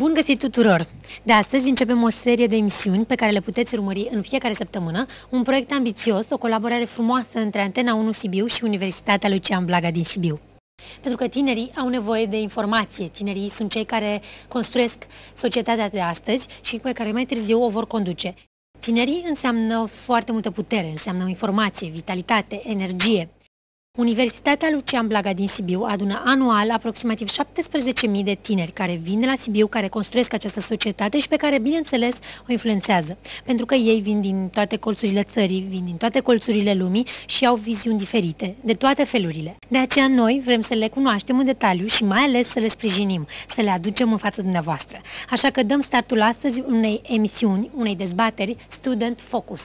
Bun găsit tuturor! De astăzi începem o serie de emisiuni pe care le puteți urmări în fiecare săptămână, un proiect ambițios, o colaborare frumoasă între Antena 1 Sibiu și Universitatea Lucian Blaga din Sibiu. Pentru că tinerii au nevoie de informație, tinerii sunt cei care construiesc societatea de astăzi și pe care mai târziu o vor conduce. Tinerii înseamnă foarte multă putere, înseamnă informație, vitalitate, energie. Universitatea Lucian Blaga din Sibiu adună anual aproximativ 17.000 de tineri care vin de la Sibiu, care construiesc această societate și pe care, bineînțeles, o influențează. Pentru că ei vin din toate colțurile țării, vin din toate colțurile lumii și au viziuni diferite, de toate felurile. De aceea noi vrem să le cunoaștem în detaliu și mai ales să le sprijinim, să le aducem în fața dumneavoastră. Așa că dăm startul astăzi unei emisiuni, unei dezbateri Student Focus.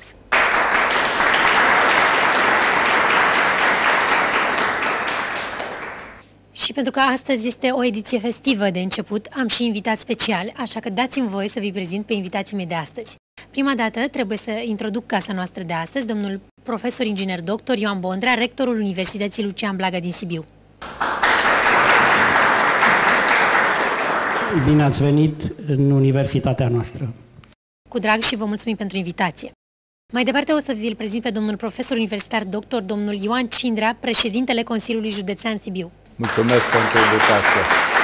Și pentru că astăzi este o ediție festivă de început, am și invitat special, așa că dați-mi voie să vi prezint pe invitații mei de astăzi. Prima dată trebuie să introduc casa noastră de astăzi, domnul profesor inginer doctor Ioan Bondrea, rectorul Universității Lucian Blaga din Sibiu. Bine ați venit în universitatea noastră. Cu drag și vă mulțumim pentru invitație. Mai departe o să vi-l prezint pe domnul profesor universitar doctor, domnul Ioan Cindrea, președintele Consiliului Județean Sibiu. Mulțumesc pentru invitație.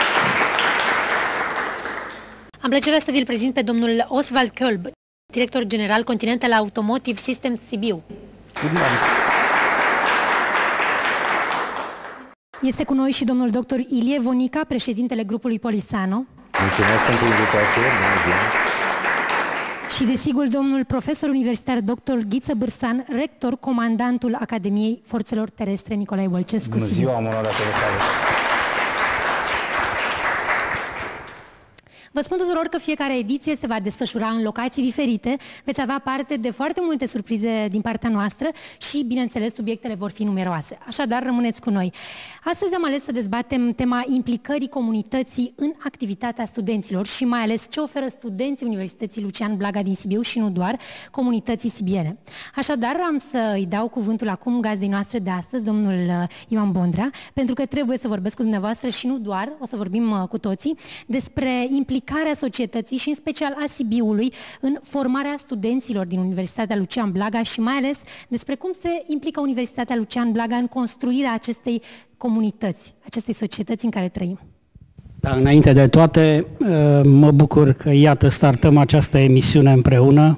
Am plăcerea să vi-l prezint pe domnul Oswald Kölb, director general Continental Automotive Systems Sibiu. Este cu noi și domnul dr. Ilie Vonica, președintele grupului Polisano. Mulțumesc pentru invitație. Și desigur domnul profesor universitar dr. Ghiță Bârsan, rector, comandantul Academiei Forțelor Terestre Nicolae Bălcescu. Bună ziua, am onoarea să vă salut. Vă spun tuturor că fiecare ediție se va desfășura în locații diferite, veți avea parte de foarte multe surprize din partea noastră și, bineînțeles, subiectele vor fi numeroase. Așadar, rămâneți cu noi. Astăzi am ales să dezbatem tema implicării comunității în activitatea studenților și mai ales ce oferă studenții Universității Lucian Blaga din Sibiu și nu doar comunității sibiene. Așadar, am să îi dau cuvântul acum gazdei noastre de astăzi, domnul Ioan Bondrea, pentru că trebuie să vorbesc cu dumneavoastră și nu doar, o să vorbim cu toții, despre implicarea societății și în special a Sibiului în formarea studenților din Universitatea Lucian Blaga și mai ales despre cum se implică Universitatea Lucian Blaga în construirea acestei comunități, acestei societăți în care trăim. Da, înainte de toate, mă bucur că, iată, startăm această emisiune împreună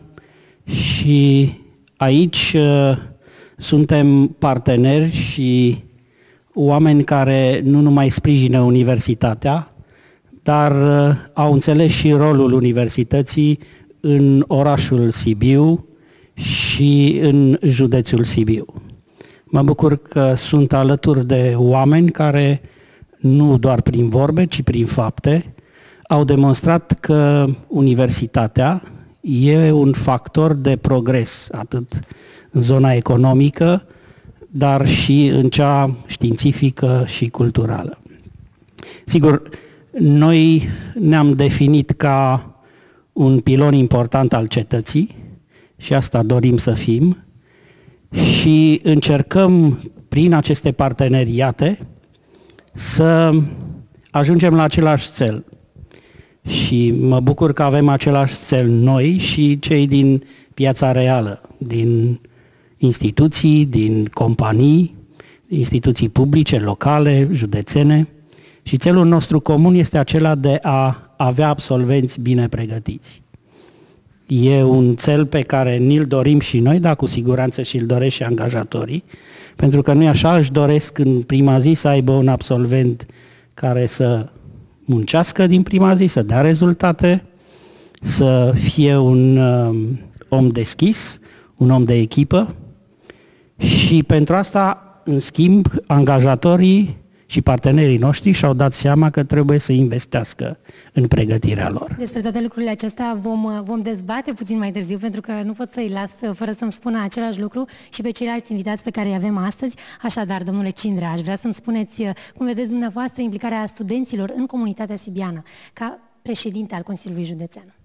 și aici suntem parteneri și oameni care nu numai sprijină universitatea, dar au înțeles și rolul universității în orașul Sibiu și în județul Sibiu. Mă bucur că sunt alături de oameni care, nu doar prin vorbe, ci prin fapte, au demonstrat că universitatea e un factor de progres, atât în zona economică, dar și în cea științifică și culturală. Sigur, noi ne-am definit ca un pilon important al cetății și asta dorim să fim și încercăm prin aceste parteneriate să ajungem la același cel. Și mă bucur că avem același cel noi și cei din piața reală, din instituții, din companii, instituții publice, locale, județene. Și țelul nostru comun este acela de a avea absolvenți bine pregătiți. E un țel pe care ni-l dorim și noi, dar cu siguranță și îl doresc și angajatorii, pentru că nu-i așa, își doresc în prima zi să aibă un absolvent care să muncească din prima zi, să dea rezultate, să fie un om deschis, un om de echipă și pentru asta, în schimb, angajatorii și partenerii noștri și-au dat seama că trebuie să investească în pregătirea lor. Despre toate lucrurile acestea vom dezbate puțin mai târziu, pentru că nu pot să-i las fără să-mi spună același lucru și pe ceilalți invitați pe care îi avem astăzi. Așadar, domnule Cindrea, aș vrea să-mi spuneți cum vedeți dumneavoastră implicarea studenților în comunitatea sibiană, ca președinte al Consiliului Județean.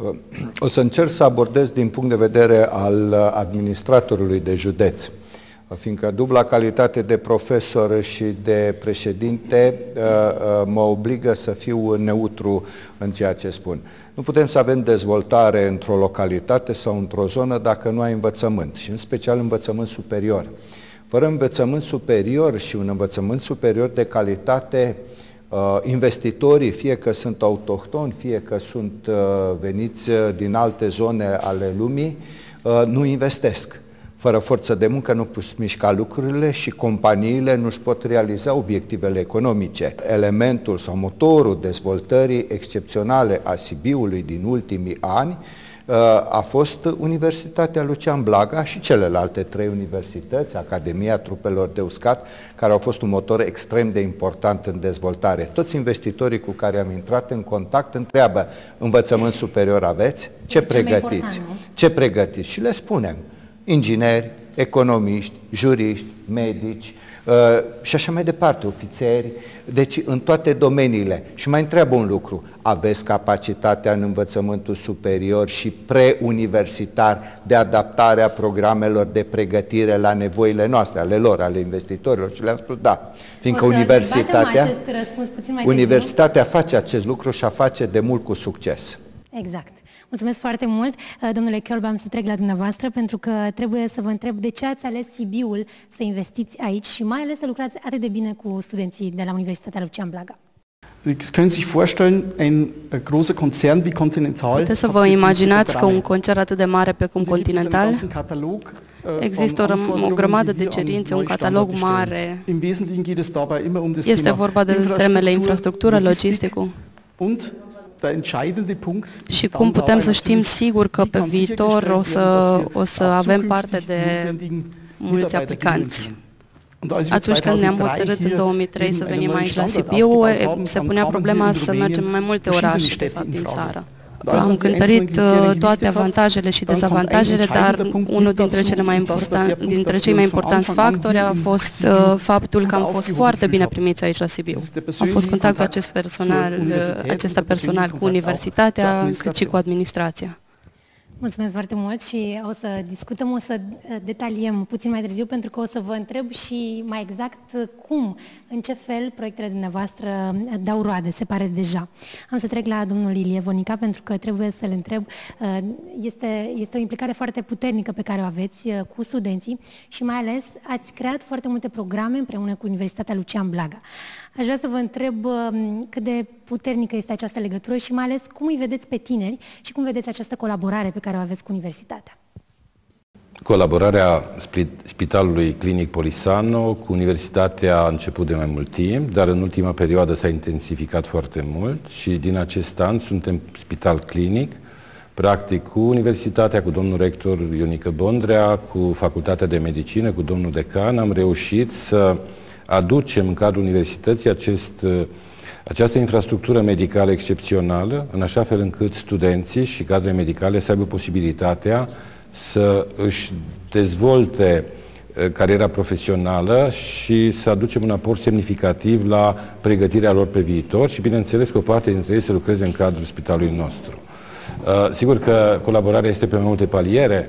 O să încerc să abordez din punct de vedere al administratorului de județ. fiindcă dubla calitate de profesor și de președinte mă obligă să fiu neutru în ceea ce spun. Nu putem să avem dezvoltare într-o localitate sau într-o zonă dacă nu ai învățământ, și în special învățământ superior. Fără învățământ superior și un învățământ superior de calitate, investitorii, fie că sunt autohtoni, fie că sunt veniți din alte zone ale lumii, nu investesc. Fără forță de muncă nu pot mișca lucrurile și companiile nu își pot realiza obiectivele economice. Elementul sau motorul dezvoltării excepționale a Sibiului din ultimii ani a fost Universitatea Lucian Blaga și celelalte 3 universități, Academia Trupelor de Uscat, care au fost un motor extrem de important în dezvoltare. Toți investitorii cu care am intrat în contact întreabă: învățământ superior aveți? Ce pregătiți? Ce pregătiți? Și le spunem: ingineri, economiști, juriști, medici și așa mai departe, ofițeri, deci în toate domeniile. Și mai întreabă un lucru: aveți capacitatea în învățământul superior și preuniversitar de adaptare a programelor de pregătire la nevoile noastre, ale lor, ale investitorilor? Și le-am spus da, fiindcă universitatea face acest lucru și a face de mult cu succes. Exact. Mulțumesc foarte mult. Domnule Chiolba, am să trec la dumneavoastră pentru că trebuie să vă întreb de ce ați ales Sibiul să investiți aici și mai ales să lucrați atât de bine cu studenții de la Universitatea Lucian Blaga. Puteți să vă imaginați că un concert atât de mare precum Continental, există o grămadă de cerințe, un catalog mare. Este vorba de temele infrastructură, logisticul. Și cum putem să știm sigur că pe viitor o să avem parte de mulți aplicanți? Atunci când ne-am hotărât în 2003 să venim aici la Sibiu, se punea problema să mergem în mai multe orașe, de fapt, din țară. Am cântărit toate avantajele și dezavantajele, dar unul dintre cei mai importanți factori a fost faptul că am fost foarte bine primiți aici la Sibiu. A fost contactul acesta personal cu universitatea, cât și cu administrația. Mulțumesc foarte mult și o să discutăm, o să detaliem puțin mai târziu, pentru că o să vă întreb și mai exact cum, în ce fel proiectele dumneavoastră dau roade, se pare deja. Am să trec la domnul Ilie Vonica, pentru că trebuie să-l întreb. Este o implicare foarte puternică pe care o aveți cu studenții și mai ales ați creat foarte multe programe împreună cu Universitatea Lucian Blaga. Aș vrea să vă întreb cât de puternică este această legătură și mai ales cum îi vedeți pe tineri și cum vedeți această colaborare pe care o aveți cu universitatea. Colaborarea Spitalului Clinic Polisano cu universitatea a început de mai mult timp, dar în ultima perioadă s-a intensificat foarte mult și din acest an suntem spital clinic, practic cu universitatea, cu domnul rector Ionică Bondrea, cu Facultatea de Medicină, cu domnul decan, am reușit să aducem în cadrul universității această infrastructură medicală excepțională, în așa fel încât studenții și cadrele medicale să aibă posibilitatea să își dezvolte cariera profesională și să aducem un aport semnificativ la pregătirea lor pe viitor și, bineînțeles, că o parte dintre ei să lucreze în cadrul spitalului nostru. Sigur că colaborarea este pe mai multe paliere,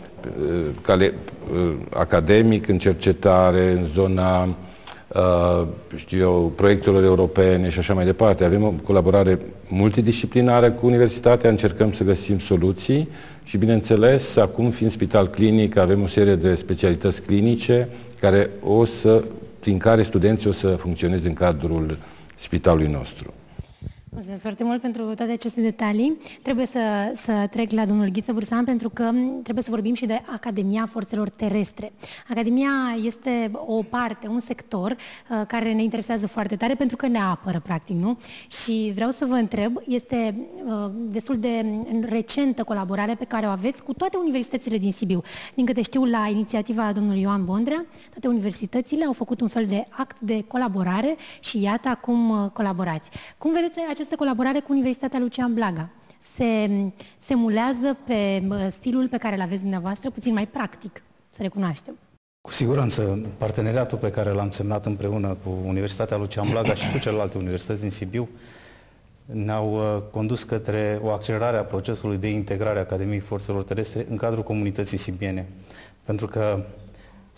academic, în cercetare, în zona proiectelor europene și așa mai departe. Avem o colaborare multidisciplinară cu universitatea, încercăm să găsim soluții și, bineînțeles, acum fiind spital clinic, avem o serie de specialități clinice prin care studenții o să funcționeze în cadrul spitalului nostru. Mulțumesc foarte mult pentru toate aceste detalii. Trebuie să trec la domnul Ghiță Bursan, pentru că trebuie să vorbim și de Academia Forțelor Terestre. Academia este o parte, un sector care ne interesează foarte tare, pentru că ne apără, practic, nu? Și vreau să vă întreb, este destul de recentă colaborare pe care o aveți cu toate universitățile din Sibiu. Din câte știu, la inițiativa domnului Ioan Bondrea, toate universitățile au făcut un fel de act de colaborare și iată acum colaborați. Cum vedeți această colaborare cu Universitatea Lucian Blaga? Se emulează pe stilul pe care îl aveți dumneavoastră, puțin mai practic, să recunoaștem. Cu siguranță, parteneriatul pe care l-am semnat împreună cu Universitatea Lucian Blaga și cu celelalte universități din Sibiu ne-au condus către o accelerare a procesului de integrare a Academiei Forțelor Terestre în cadrul comunității sibiene. Pentru că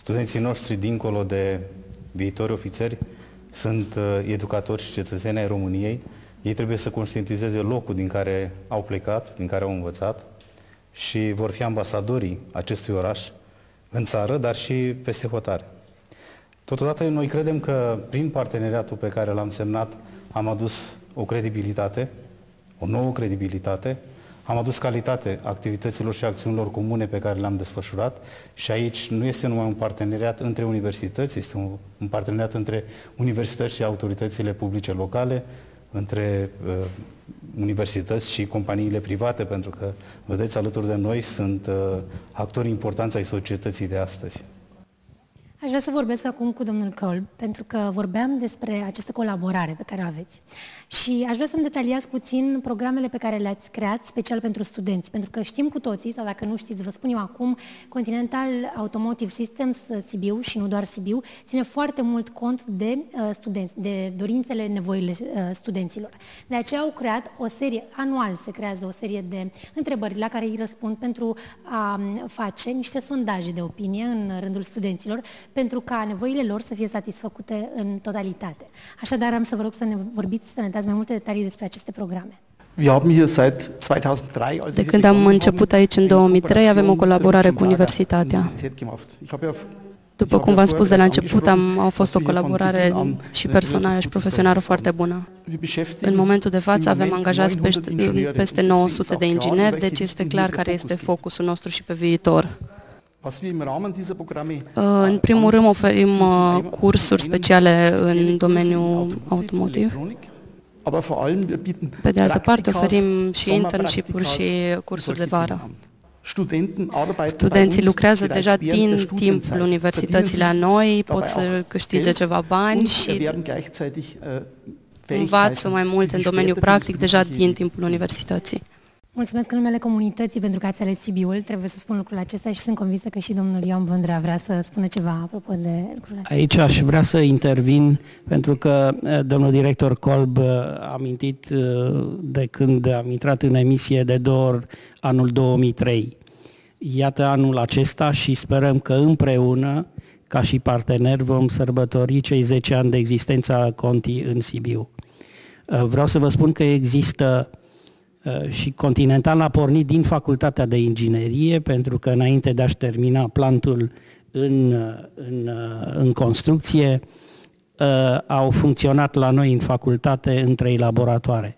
Studenții noștri, dincolo de viitori ofițeri, sunt educatori și cetățeni ai României. Ei trebuie să conștientizeze locul din care au plecat, din care au învățat și vor fi ambasadorii acestui oraș în țară, dar și peste hotare. Totodată, noi credem că prin parteneriatul pe care l-am semnat am adus o credibilitate, o nouă credibilitate, am adus calitate activităților și acțiunilor comune pe care le-am desfășurat și aici nu este numai un parteneriat între universități, este un parteneriat între universități și autoritățile publice locale, între universități și companiile private, pentru că, vedeți, alături de noi sunt actori importanți ai societății de astăzi. Aș vrea să vorbesc acum cu domnul Kolb, pentru că vorbeam despre această colaborare pe care o aveți. Și aș vrea să-mi detaliați puțin programele pe care le-ați creat special pentru studenți, pentru că știm cu toții, sau dacă nu știți, vă spun eu acum, Continental Automotive Systems Sibiu, și nu doar Sibiu, ține foarte mult cont de studenți, de dorințele, nevoile studenților. De aceea au creat o serie, anual se creează o serie de întrebări la care îi răspund pentru a face niște sondaje de opinie în rândul studenților, pentru ca nevoile lor să fie satisfăcute în totalitate. Așadar, am să vă rog să ne vorbiți, să ne dați mai multe detalii despre aceste programe. De când am început aici în 2003, avem o colaborare cu universitatea. După cum v-am spus de la început, a fost o colaborare și personală și profesională foarte bună. În momentul de față avem angajați peste 900 de ingineri, deci este clar care este focusul nostru și pe viitor. În primul rând oferim cursuri speciale în domeniul automotiv. Pe de altă parte oferim și internship-uri și cursuri de vară. Studenții lucrează deja din timpul universității la noi, pot să câștige ceva bani și învață mai mult în domeniul practic deja din timpul universității. Mulțumesc în numele comunității pentru că ați ales Sibiul. Trebuie să spun lucrul acesta și sunt convinsă că și domnul Ioan Vândrea vrea să spună ceva apropo de lucrul acesta. Aici aș vrea să intervin pentru că domnul director Kolb a amintit de când am intrat în emisie de 2 ori anul 2003. Iată anul acesta și sperăm că împreună, ca și parteneri, vom sărbători cei 10 ani de existență a Conti în Sibiu. Vreau să vă spun că există și Continental a pornit din Facultatea de Inginerie, pentru că înainte de a-și termina plantul în construcție, au funcționat la noi în facultate în 3 laboratoare.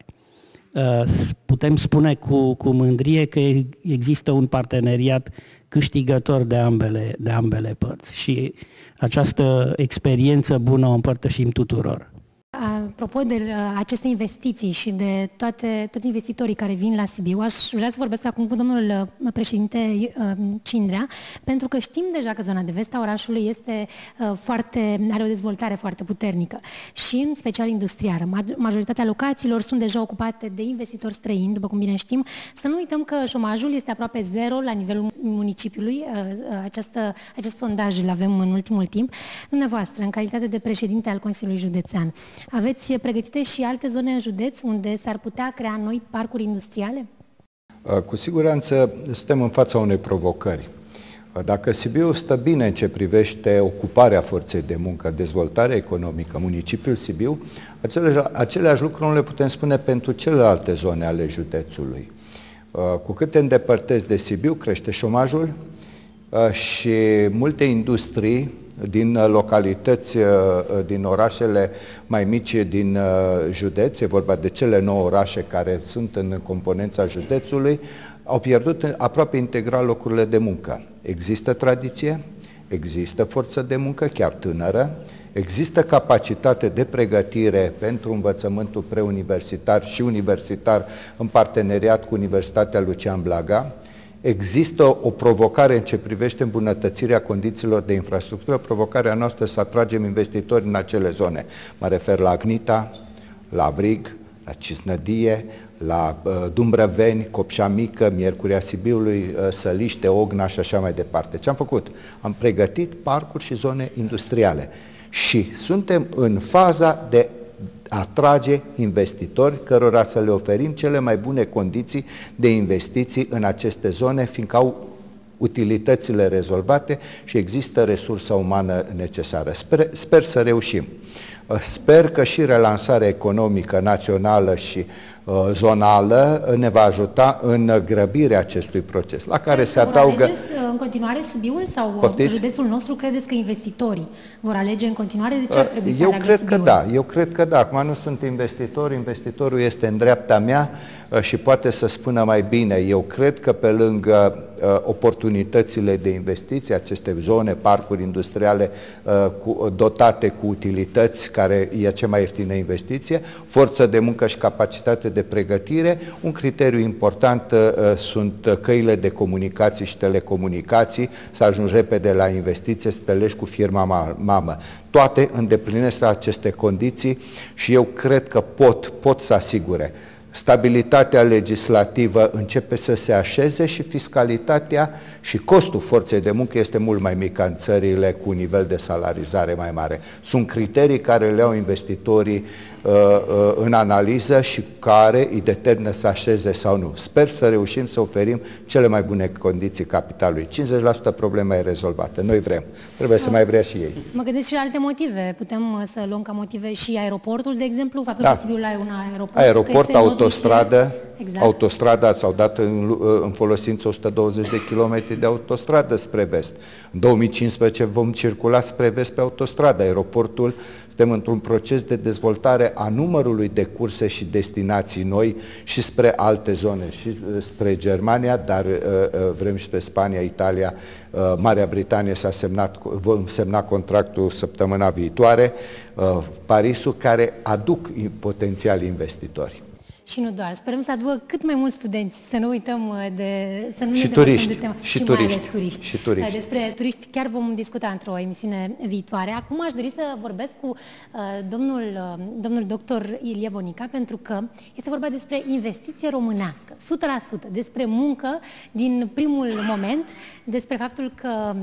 Putem spune cu mândrie că există un parteneriat câștigător de ambele părți și această experiență bună o împărtășim tuturor. Apropo de aceste investiții și de toți investitorii care vin la Sibiu, aș vrea să vorbesc acum cu domnul președinte Cindrea, pentru că știm deja că zona de vest a orașului are o dezvoltare foarte puternică și în special industrială. Majoritatea locațiilor sunt deja ocupate de investitori străini, după cum bine știm. Să nu uităm că șomajul este aproape zero la nivelul municipiului. Acest sondaj îl avem în ultimul timp. Dumneavoastră, în calitate de președinte al Consiliului Județean, aveți pregătite și alte zone în județ unde s-ar putea crea noi parcuri industriale? Cu siguranță suntem în fața unei provocări. Dacă Sibiu stă bine în ce privește ocuparea forței de muncă, dezvoltarea economică, municipiul Sibiu, aceleași lucruri nu le putem spune pentru celelalte zone ale județului. Cu cât te îndepărtezi de Sibiu, crește șomajul și multe industrii din localități, din orașele mai mici din județ, e vorba de cele 9 orașe care sunt în componența județului, au pierdut aproape integral locurile de muncă. Există tradiție, există forță de muncă, chiar tânără, există capacitate de pregătire pentru învățământul preuniversitar și universitar în parteneriat cu Universitatea Lucian Blaga. Există o provocare în ce privește îmbunătățirea condițiilor de infrastructură, provocarea noastră să atragem investitori în acele zone. Mă refer la Agnita, la Vrig, la Cisnădie, la Dumbrăveni, Copșa Mică, Miercurea Sibiului, Săliște, Ogna și așa mai departe. Ce am făcut? Am pregătit parcuri și zone industriale și suntem în faza de atrage investitori cărora să le oferim cele mai bune condiții de investiții în aceste zone, fiindcă au utilitățile rezolvate și există resursa umană necesară. Sper să reușim. Sper că și relansarea economică națională și zonală ne va ajuta în grăbirea acestui proces, la care se adaugă... în continuare Sibiul sau județul nostru? Credeți că investitorii vor alege în continuare? De ce ar trebui să aleagă Sibiul? Eu cred că da. Acum nu sunt investitor, investitorul este în dreapta mea și poate să spună mai bine. Eu cred că pe lângă oportunitățile de investiții, aceste zone, parcuri industriale dotate cu utilități, care e cea mai ieftină investiție, forță de muncă și capacitate de pregătire, un criteriu important sunt căile de comunicații și telecomunicații, să ajungi repede la investiție, să te legi cu firma mamă. Toate îndeplinesc aceste condiții și eu cred că pot să asigure. Stabilitatea legislativă începe să se așeze și fiscalitatea și costul forței de muncă este mult mai mic în țările cu un nivel de salarizare mai mare. Sunt criterii care le au investitorii în analiză și care îi determină să așeze sau nu. Sper să reușim să oferim cele mai bune condiții capitalului. 50% problema e rezolvată. Noi vrem. Trebuie să mai vrea și ei. Mă gândesc și la alte motive. Putem să luăm ca motive și aeroportul, de exemplu, faptul că Sibiul are un aeroport. Aeroport, autostradă. Exact. Autostrada, s-au dat în folosință 120 de kilometri de autostradă spre vest. În 2015 vom circula spre vest pe autostradă. Aeroportul, suntem într-un proces de dezvoltare a numărului de curse și destinații noi și spre alte zone, și spre Germania, dar vrem și spre Spania, Italia, Marea Britanie vom semna contractul săptămâna viitoare, Parisul, care aduc potențial investitori. Și nu doar. Sperăm să aducă cât mai mulți studenți, să nu uităm să nu și ne turiști, de temă. Și mai ales turiști. Și turiști. Despre turiști chiar vom discuta într-o emisiune viitoare. Acum aș dori să vorbesc cu domnul doctor Ilie Vonica, pentru că este vorba despre investiție românească, 100%, despre muncă din primul moment, despre faptul că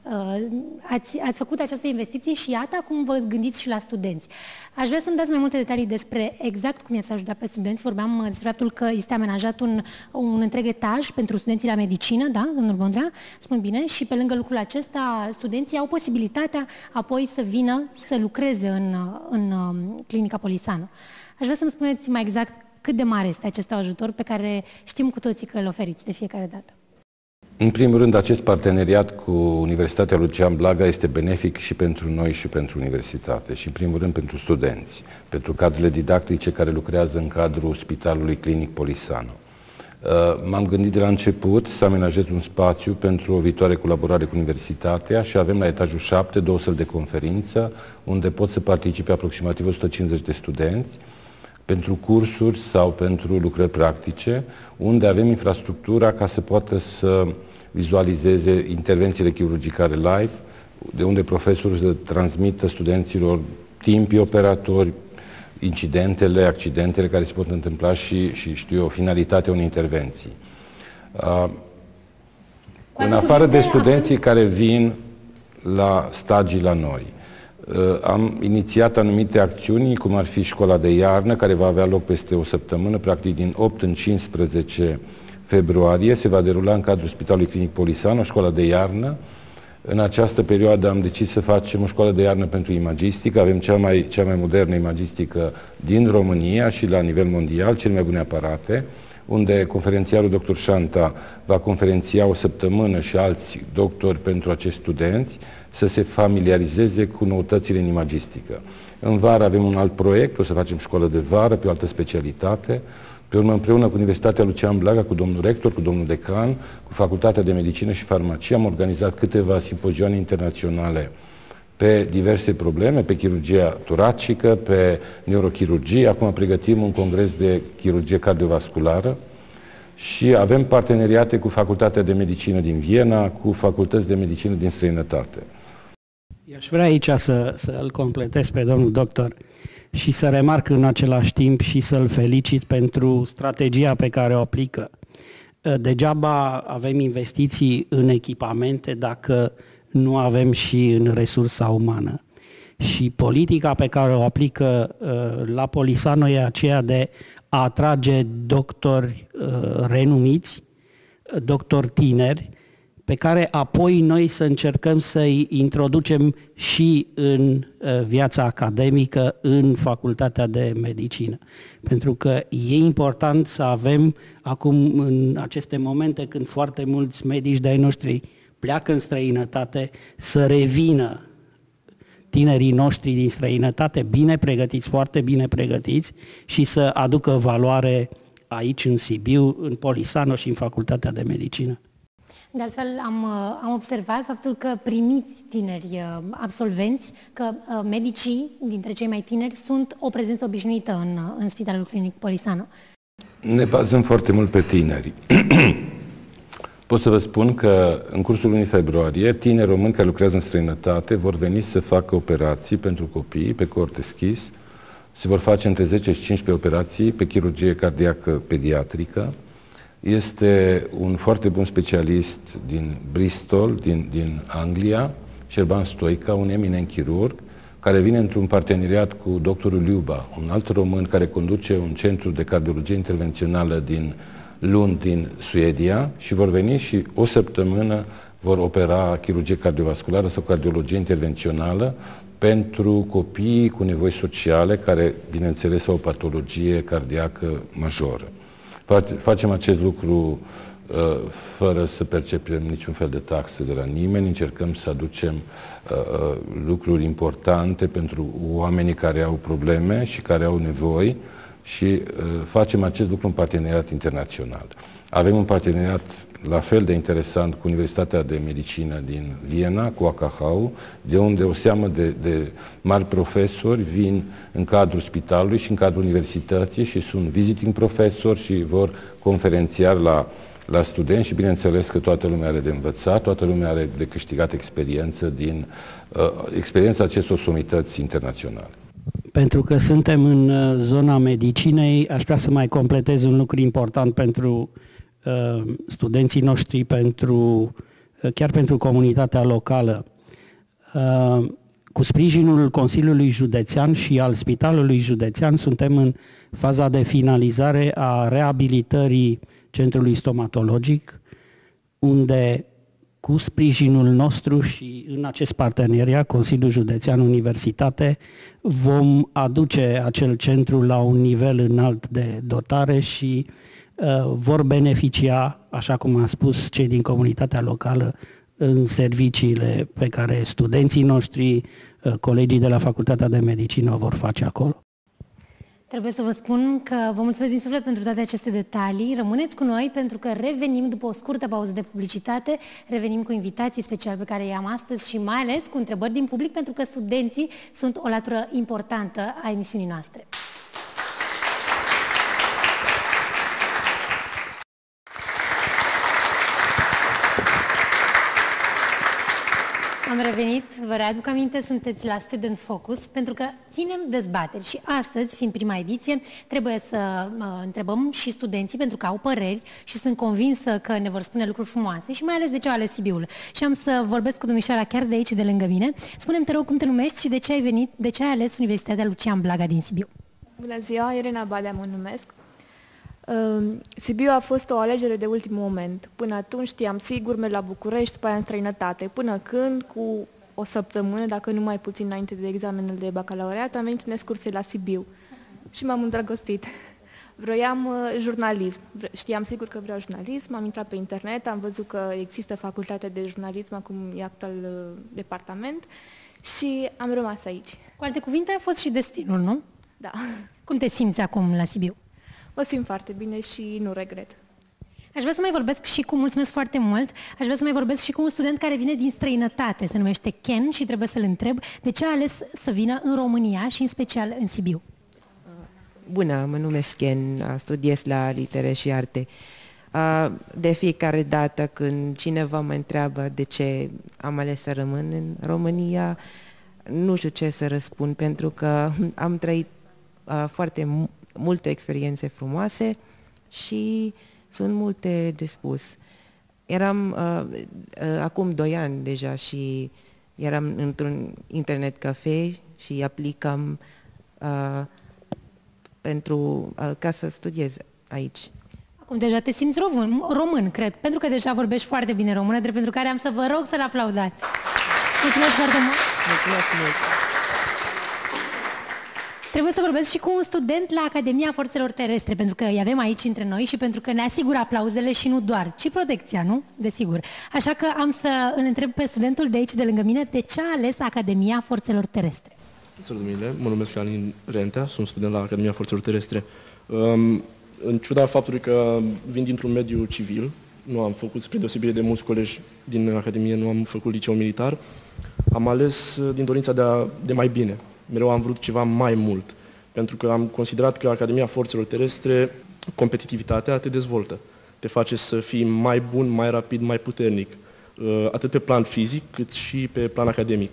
ați făcut această investiție și iată, acum vă gândiți și la studenți. Aș vrea să-mi dați mai multe detalii despre exact cum i-ați ajutat pe studenți. Vorbeam despre faptul că este amenajat un întreg etaj pentru studenții la medicină, da, domnul Bondrea? Spun bine. Și pe lângă lucrul acesta, studenții au posibilitatea apoi să vină să lucreze în clinica Polisano. Aș vrea să-mi spuneți mai exact cât de mare este acest ajutor pe care știm cu toții că îl oferiți de fiecare dată. În primul rând, acest parteneriat cu Universitatea Lucian Blaga este benefic și pentru noi și pentru universitate și, în primul rând, pentru studenți, pentru cadrele didactice care lucrează în cadrul Spitalului Clinic Polisano. M-am gândit de la început să amenajez un spațiu pentru o viitoare colaborare cu universitatea și avem la etajul 7 două săli de conferință unde pot să participe aproximativ 150 de studenți pentru cursuri sau pentru lucrări practice, unde avem infrastructura ca să poată să vizualizeze intervențiile chirurgicale live, de unde profesorul să transmită studenților timpii operatori, incidentele, accidentele care se pot întâmpla și știu eu, finalitatea unei intervenții. În afară de studenții care vin la stagii la noi, am inițiat anumite acțiuni, cum ar fi școala de iarnă, care va avea loc peste o săptămână, practic din 8 în 15 februarie, se va derula în cadrul Spitalului Clinic Polisano, școala de iarnă. În această perioadă am decis să facem o școală de iarnă pentru imagistică, avem cea mai modernă imagistică din România și la nivel mondial, cele mai bune aparate, unde conferențiarul dr. Șanta va conferenția o săptămână și alți doctori pentru acești studenți să se familiarizeze cu noutățile în imagistică. În vară avem un alt proiect, o să facem școală de vară pe o altă specialitate. Pe urmă, împreună cu Universitatea Lucian Blaga, cu domnul rector, cu domnul decan, cu Facultatea de Medicină și Farmacie, am organizat câteva simpozioane internaționale pe diverse probleme, pe chirurgia toracică, pe neurochirurgie. Acum pregătim un congres de chirurgie cardiovasculară și avem parteneriate cu Facultatea de Medicină din Viena, cu facultăți de medicină din străinătate. Aș vrea aici să-l completez pe domnul doctor și să remarc în același timp și să-l felicit pentru strategia pe care o aplică. Degeaba avem investiții în echipamente dacă nu avem și în resursa umană. Și politica pe care o aplică la Polisano e aceea de a atrage doctori renumiți, doctori tineri, pe care apoi noi să încercăm să-i introducem și în viața academică, în Facultatea de Medicină. Pentru că e important să avem acum, în aceste momente când foarte mulți medici de-ai noștri pleacă în străinătate, să revină tinerii noștri din străinătate bine pregătiți, foarte bine pregătiți și să aducă valoare aici în Sibiu, în Polisano și în Facultatea de Medicină. De altfel, am observat faptul că primiți tineri absolvenți, că medicii dintre cei mai tineri sunt o prezență obișnuită în Spitalul Clinic Polisano. Ne bazăm foarte mult pe tineri. Pot să vă spun că în cursul lunii februarie, tineri români care lucrează în străinătate vor veni să facă operații pentru copii pe cort deschis. Se vor face între 10 și 15 operații pe chirurgie cardiacă pediatrică. Este un foarte bun specialist din Bristol, din Anglia, Șerban Stoica, un eminent chirurg, care vine într-un parteneriat cu doctorul Liuba, un alt român care conduce un centru de cardiologie intervențională din Lund, din Suedia, și vor veni și o săptămână vor opera chirurgie cardiovasculară sau cardiologie intervențională pentru copiii cu nevoi sociale care, bineînțeles, au o patologie cardiacă majoră. Facem acest lucru fără să percepem niciun fel de taxe de la nimeni, încercăm să aducem lucruri importante pentru oamenii care au probleme și care au nevoi și facem acest lucru în parteneriat internațional. Avem un parteneriat la fel de interesant cu Universitatea de Medicină din Viena, cu AKH, de unde o seamă de mari profesori vin în cadrul spitalului și în cadrul universității și sunt visiting profesori și vor conferențiar la studenți și bineînțeles că toată lumea are de învățat, toată lumea are de câștigat experiență din experiența acestor somități internaționale. Pentru că suntem în zona medicinei, aș vrea să mai completez un lucru important pentru studenții noștri, chiar pentru comunitatea locală. Cu sprijinul Consiliului Județean și al Spitalului Județean suntem în faza de finalizare a reabilitării centrului stomatologic, unde cu sprijinul nostru și în acest parteneriat, Consiliul Județean Universitate, vom aduce acel centru la un nivel înalt de dotare și vor beneficia, așa cum am spus, cei din comunitatea locală în serviciile pe care studenții noștri, colegii de la Facultatea de Medicină o vor face acolo. Trebuie să vă spun că vă mulțumesc din suflet pentru toate aceste detalii. Rămâneți cu noi pentru că revenim după o scurtă pauză de publicitate, revenim cu invitații speciali pe care i-am astăzi și mai ales cu întrebări din public, pentru că studenții sunt o latură importantă a emisiunii noastre. Am revenit, vă readuc aminte, sunteți la Student Focus, pentru că ținem dezbateri și astăzi, fiind prima ediție, trebuie să întrebăm și studenții, pentru că au păreri și sunt convinsă că ne vor spune lucruri frumoase și mai ales de ce au ales Sibiul. Și am să vorbesc cu domnișoara chiar de aici, de lângă mine. Spune-mi, te rog, cum te numești și de ce ai venit, de ce ai ales Universitatea Lucian Blaga din Sibiu? Bună ziua, Irina Badea mă numesc. Sibiu a fost o alegere de ultim moment. Până atunci știam sigur, merg la București, după aia în străinătate. Până când, cu o săptămână, dacă nu mai puțin înainte de examenul de bacalaureat, am venit în excursie la Sibiu și m-am îndrăgostit. Vroiam jurnalism. Știam sigur că vreau jurnalism, am intrat pe internet, am văzut că există facultatea de jurnalism, acum e actual departament, și am rămas aici. Cu alte cuvinte, a fost și destinul, nu? Da. Cum te simți acum la Sibiu? Mă simt foarte bine și nu regret. Aș vrea să mai vorbesc și cu, mulțumesc foarte mult, aș vrea să mai vorbesc și cu un student care vine din străinătate, se numește Ken și trebuie să-l întreb de ce a ales să vină în România și în special în Sibiu. Bună, mă numesc Ken, studiez la litere și arte. De fiecare dată când cineva mă întreabă de ce am ales să rămân în România, nu știu ce să răspund, pentru că am trăit foarte multe experiențe frumoase și sunt multe de spus. Eram acum 2 ani deja și eram într-un internet cafe și aplicam ca să studiez aici. Acum deja te simți român, cred, pentru că deja vorbești foarte bine română, drept pentru care am să vă rog să-l aplaudați. Mulțumesc foarte mult! Mulțumesc mult! Trebuie să vorbesc și cu un student la Academia Forțelor Terestre, pentru că îi avem aici între noi și pentru că ne asigură aplauzele și nu doar, ci protecția, nu? Desigur. Așa că am să îl întreb pe studentul de aici, de lângă mine, de ce a ales Academia Forțelor Terestre. Salut, mă numesc Alin Rentea, sunt student la Academia Forțelor Terestre. În ciuda faptului că vin dintr-un mediu civil, nu am făcut, spre deosebire de mulți colegi din Academie, nu am făcut liceu militar, am ales din dorința de mai bine. Mereu am vrut ceva mai mult, pentru că am considerat că Academia Forțelor Terestre, competitivitatea te dezvoltă, te face să fii mai bun, mai rapid, mai puternic, atât pe plan fizic, cât și pe plan academic.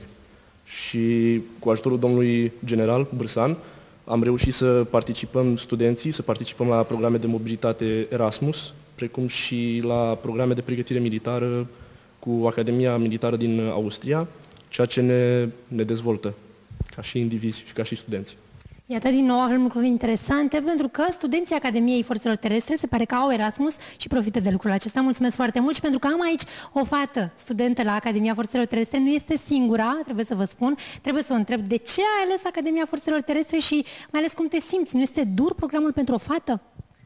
Și cu ajutorul domnului general Bârsan, am reușit să participăm studenții, să participăm la programe de mobilitate Erasmus, precum și la programe de pregătire militară cu Academia Militară din Austria, ceea ce ne dezvoltă ca și indivizi și ca și studenți. Iată, din nou avem lucruri interesante, pentru că studenții Academiei Forțelor Terestre se pare că au Erasmus și profită de lucrul acesta. Mulțumesc foarte mult și pentru că am aici o fată studentă la Academia Forțelor Terestre, nu este singura, trebuie să vă spun, trebuie să o întreb de ce ai ales Academia Forțelor Terestre și mai ales cum te simți. Nu este dur programul pentru o fată?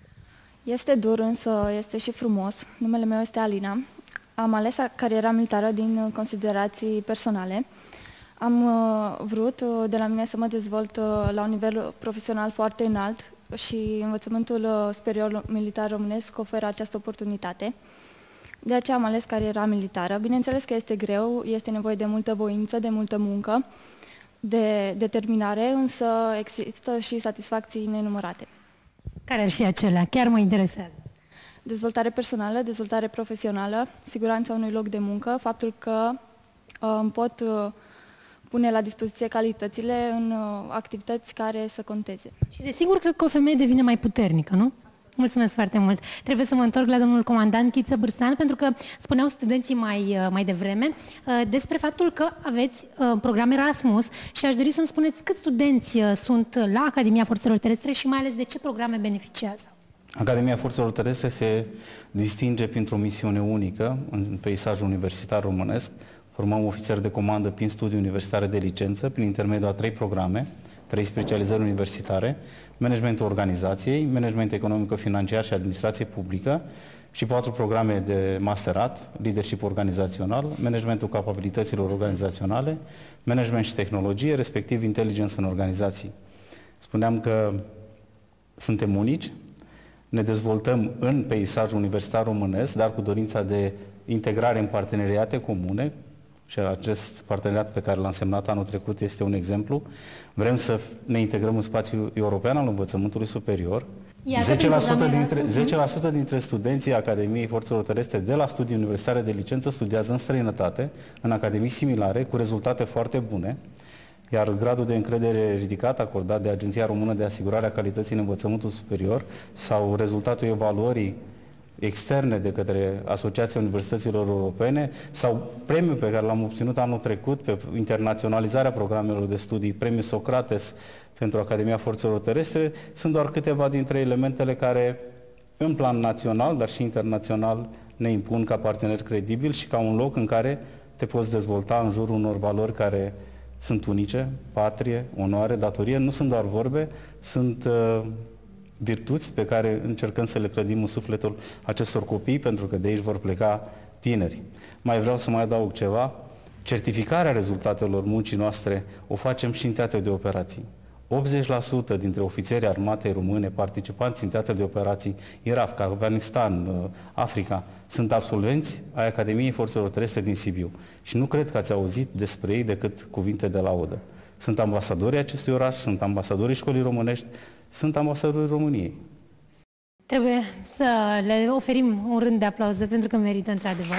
Este dur, însă este și frumos. Numele meu este Alina. Am ales cariera militară din considerații personale. Am vrut de la mine să mă dezvolt la un nivel profesional foarte înalt și învățământul superior militar românesc oferă această oportunitate. De aceea am ales cariera militară. Bineînțeles că este greu, este nevoie de multă voință, de multă muncă, de determinare, însă există și satisfacții nenumărate. Care ar fi acelea? Chiar mă interesează. Dezvoltare personală, dezvoltare profesională, siguranța unui loc de muncă, faptul că îmi pot pune la dispoziție calitățile în activități care să conteze. Și desigur, cred că o femeie devine mai puternică, nu? Mulțumesc foarte mult. Trebuie să mă întorc la domnul comandant Chiță Bârsan, pentru că spuneau studenții mai devreme despre faptul că aveți program Erasmus și aș dori să-mi spuneți câți studenți sunt la Academia Forțelor Terestre și mai ales de ce programe beneficiază. Academia Forțelor Terestre se distinge printr-o misiune unică în peisajul universitar românesc. Formăm ofițeri de comandă prin studii universitare de licență, prin intermediul a 3 programe, 3 specializări universitare, managementul organizației, management economico-financiar și administrație publică și 4 programe de masterat, leadership organizațional, managementul capabilităților organizaționale, management și tehnologie, respectiv inteligență în organizații. Spuneam că suntem unici, ne dezvoltăm în peisajul universitar românesc, dar cu dorința de integrare în parteneriate comune, și acest parteneriat pe care l-am semnat anul trecut este un exemplu. Vrem să ne integrăm în spațiul european al învățământului superior. 10% dintre studenții Academiei Forțelor Terestre de la studii universitare de licență studiază în străinătate, în academii similare, cu rezultate foarte bune, iar gradul de încredere ridicat acordat de Agenția Română de Asigurare a Calității în Învățământul Superior sau rezultatul evaluării externe de către Asociația Universităților Europene sau premiul pe care l-am obținut anul trecut pe internaționalizarea programelor de studii, premiul Socrates pentru Academia Forțelor Terestre, sunt doar câteva dintre elementele care, în plan național, dar și internațional, ne impun ca partener credibil și ca un loc în care te poți dezvolta în jurul unor valori care sunt unice, patrie, onoare, datorie, nu sunt doar vorbe, sunt virtuți pe care încercăm să le clădim în sufletul acestor copii, pentru că de aici vor pleca tineri. Mai vreau să mai adaug ceva. Certificarea rezultatelor muncii noastre o facem și în teatre de operații. 80% dintre ofițerii armatei române participanți în teatre de operații, Irak, Afganistan, Africa, sunt absolvenți ai Academiei Forțelor Terestre din Sibiu. Și nu cred că ați auzit despre ei decât cuvinte de laudă. Sunt ambasadorii acestui oraș, sunt ambasadorii școlii românești, sunt ambasadorii României. Trebuie să le oferim un rând de aplauze pentru că merită într-adevăr.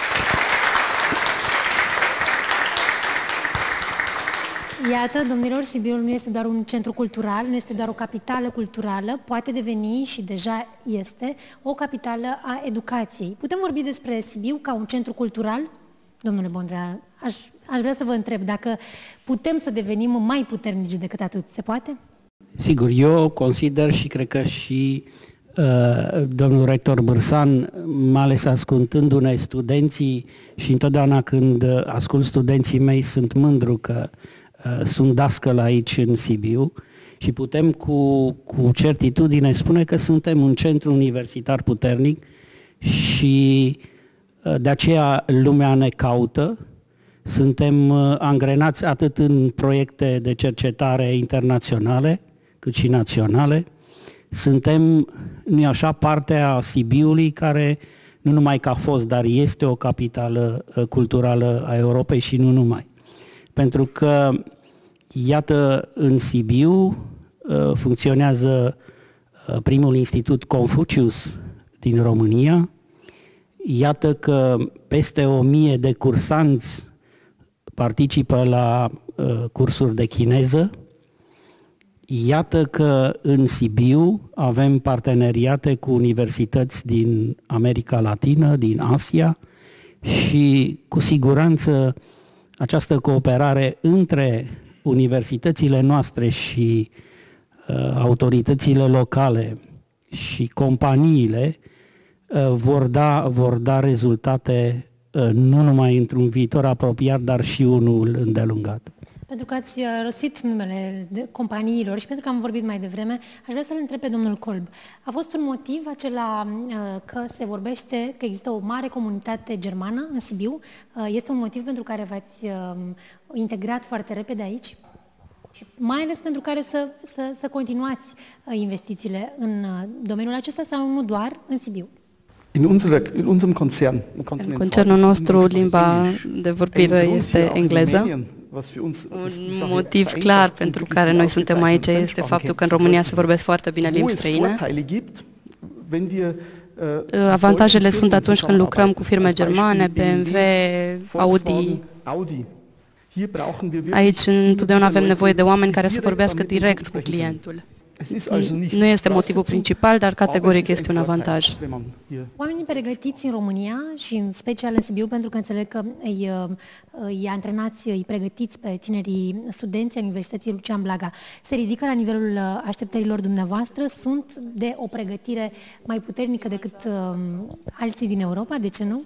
Iată, domnilor, Sibiul nu este doar un centru cultural, nu este doar o capitală culturală, poate deveni și deja este o capitală a educației. Putem vorbi despre Sibiu ca un centru cultural? Domnule Bondrea, aș vrea să vă întreb dacă putem să devenim mai puternici decât atât. Se poate? Sigur, eu consider și cred că și domnul rector Bârsan, mai ales ascultându-ne studenții și întotdeauna când ascult studenții mei sunt mândru că sunt dascăl aici în Sibiu și putem cu certitudine spune că suntem un centru universitar puternic și de aceea lumea ne caută. Suntem angrenați atât în proiecte de cercetare internaționale cât și naționale. Suntem, nu-i așa, partea Sibiului care nu numai că a fost, dar este o capitală culturală a Europei și nu numai. Pentru că, iată, în Sibiu funcționează primul institut Confucius din România. Iată că peste 1000 de cursanți participă la cursuri de chineză. Iată că în Sibiu avem parteneriate cu universități din America Latină, din Asia și cu siguranță această cooperare între universitățile noastre și autoritățile locale și companiile vor da rezultate nu numai într-un viitor apropiat, dar și unul îndelungat. Pentru că ați rostit numele de companiilor și pentru că am vorbit mai devreme, aș vrea să-l întreb pe domnul Kolb. A fost un motiv acela că se vorbește că există o mare comunitate germană în Sibiu? Este un motiv pentru care v-ați integrat foarte repede aici? Și mai ales pentru care să continuați investițiile în domeniul acesta sau nu doar în Sibiu? În concernul nostru, limba de vorbire este engleză. Un motiv clar pentru care noi suntem aici este faptul că în România se vorbesc foarte bine limbi străine. Avantajele sunt atunci când lucrăm cu firme germane, BMW, Audi. Aici întotdeauna avem nevoie de oameni care să vorbească direct cu clientul. Nu este motivul principal, dar categoric este un avantaj. Oamenii pregătiți în România și în special în Sibiu, pentru că înțeleg că îi antrenați, îi pregătiți pe tinerii studenți ai Universității Lucian Blaga, se ridică la nivelul așteptărilor dumneavoastră? Sunt de o pregătire mai puternică decât alții din Europa? De ce nu?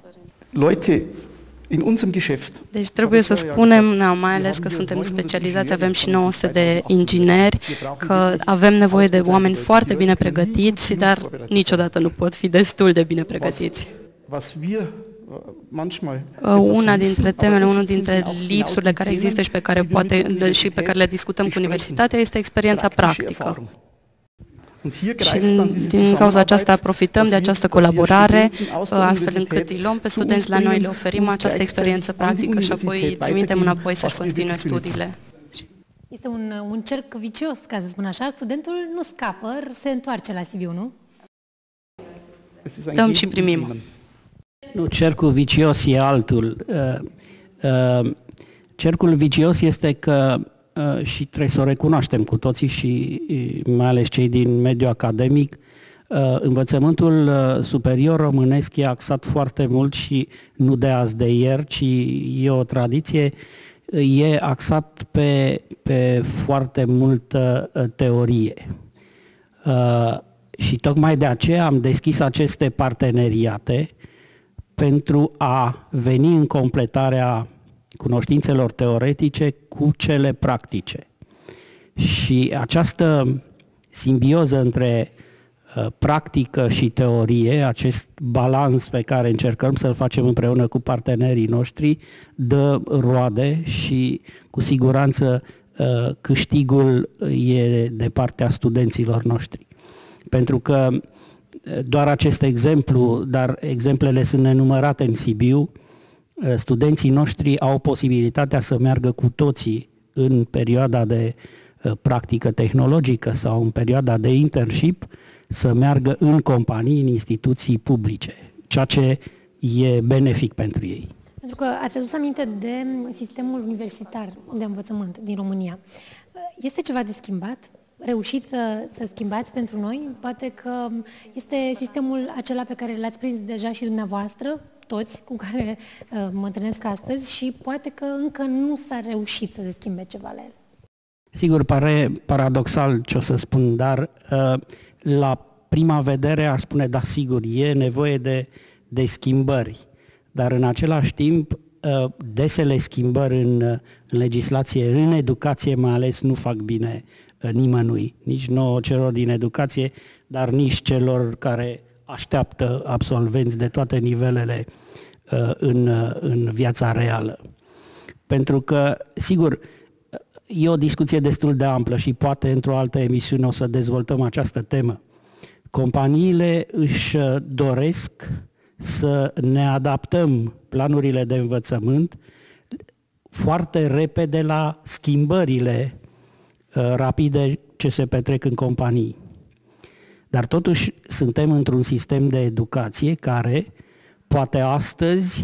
Deci trebuie să spunem, mai ales că suntem specializați, avem și 900 de ingineri, că avem nevoie de oameni foarte bine pregătiți, dar niciodată nu pot fi destul de bine pregătiți. Una dintre temele, unul dintre lipsurile care există și pe care le discutăm cu universitatea este experiența practică. Și din cauza aceasta profităm de această colaborare, astfel încât îi luăm pe studenți la noi, le oferim această experiență practică și apoi îi trimitem înapoi să-și continue studiile. Este un cerc vicios, ca să spun așa. Studentul nu scapă, se întoarce la Sibiu, nu? Dăm și primim. Nu, cercul vicios e altul. Cercul vicios este că și trebuie să o recunoaștem cu toții și mai ales cei din mediul academic, învățământul superior românesc e axat foarte mult și nu de azi de ieri, ci e o tradiție, e axat pe foarte multă teorie. Și tocmai de aceea am deschis aceste parteneriate pentru a veni în completarea cunoștințelor teoretice cu cele practice. Și această simbioză între practică și teorie, acest balans pe care încercăm să-l facem împreună cu partenerii noștri, dă roade și cu siguranță câștigul e de partea studenților noștri. Pentru că doar acest exemplu, dar exemplele sunt nenumărate în Sibiu, studenții noștri au posibilitatea să meargă cu toții în perioada de practică tehnologică sau în perioada de internship, să meargă în companii, în instituții publice, ceea ce e benefic pentru ei. Pentru că ați adus aminte de sistemul universitar de învățământ din România. Este ceva de schimbat? Reușiți să schimbați pentru noi? Poate că este sistemul acela pe care l-ați prins deja și dumneavoastră, toți cu care mă întâlnesc astăzi, și poate că încă nu s-a reușit să se schimbe ceva la el. Sigur, pare paradoxal ce o să spun, dar la prima vedere aș spune, da, sigur, e nevoie de schimbări, dar în același timp desele schimbări în legislație, în educație mai ales, nu fac bine nimănui, nici nouă celor din educație, dar nici celor care așteaptă absolvenți de toate nivelele în viața reală. Pentru că, sigur, e o discuție destul de amplă și poate într-o altă emisiune o să dezvoltăm această temă. Companiile își doresc să ne adaptăm planurile de învățământ foarte repede la schimbările rapide ce se petrec în companii. Dar totuși suntem într-un sistem de educație care poate astăzi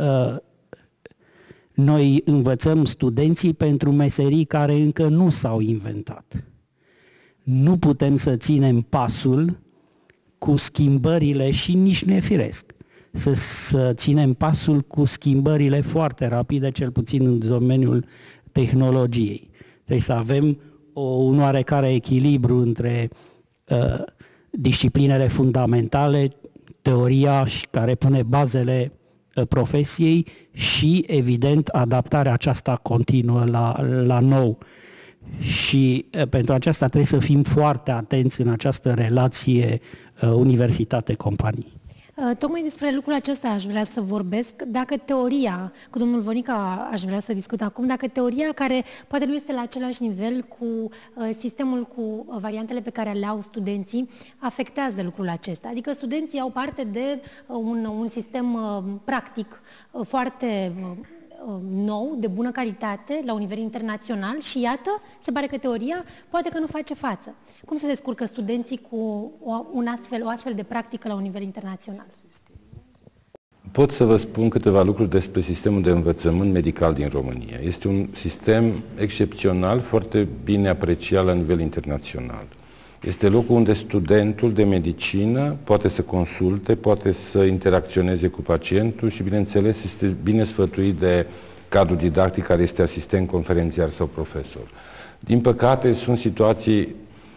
noi învățăm studenții pentru meserii care încă nu s-au inventat. Nu putem să ținem pasul cu schimbările și nici nu e firesc să ținem pasul cu schimbările foarte rapide, cel puțin în domeniul tehnologiei. Trebuie să avem un oarecare echilibru între disciplinele fundamentale, teoria care pune bazele profesiei și, evident, adaptarea aceasta continuă la nou. Și pentru aceasta trebuie să fim foarte atenți în această relație universitate-companii. Tocmai despre lucrul acesta aș vrea să vorbesc. Dacă teoria, cu domnul Vonica aș vrea să discut acum, dacă teoria care poate nu este la același nivel cu sistemul, cu variantele pe care le au studenții, afectează lucrul acesta. Adică studenții au parte de un sistem practic foarte nou, de bună calitate, la un nivel internațional și iată, se pare că teoria poate că nu face față. Cum se descurcă studenții cu o astfel de practică la un nivel internațional? Pot să vă spun câteva lucruri despre sistemul de învățământ medical din România. Este un sistem excepțional, foarte bine apreciat la nivel internațional. Este locul unde studentul de medicină poate să consulte, poate să interacționeze cu pacientul și, bineînțeles, este bine sfătuit de cadrul didactic care este asistent conferențiar sau profesor. Din păcate, sunt situații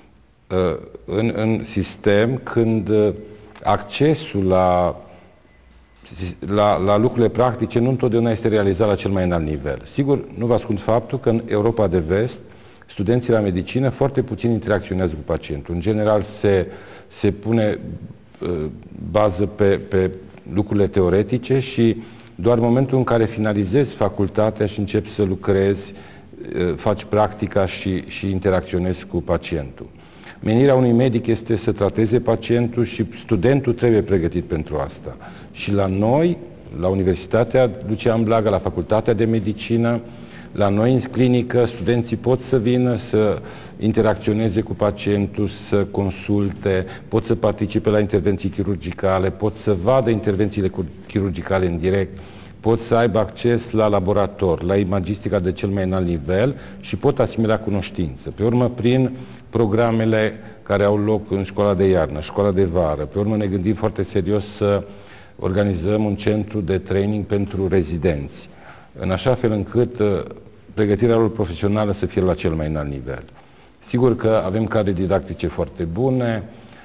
în sistem când accesul la lucrurile practice nu întotdeauna este realizat la cel mai înalt nivel. Sigur, nu vă ascund faptul că în Europa de Vest studenții la medicină foarte puțin interacționează cu pacientul. În general se pune bază pe lucrurile teoretice și doar în momentul în care finalizezi facultatea și începi să lucrezi, faci practica și interacționezi cu pacientul. Menirea unui medic este să trateze pacientul și studentul trebuie pregătit pentru asta. Și la noi, la Universitatea Lucian Blaga, la Facultatea de Medicină, la noi în clinică, studenții pot să vină să interacționeze cu pacientul, să consulte, pot să participe la intervenții chirurgicale, pot să vadă intervențiile chirurgicale în direct, pot să aibă acces la laborator, la imagistica de cel mai înalt nivel și pot asimila cunoștință. Pe urmă, prin programele care au loc în școala de iarnă, școala de vară, pe urmă ne gândim foarte serios să organizăm un centru de training pentru rezidenți, în așa fel încât pregătirea lor profesională să fie la cel mai înalt nivel. Sigur că avem cadre didactice foarte bune,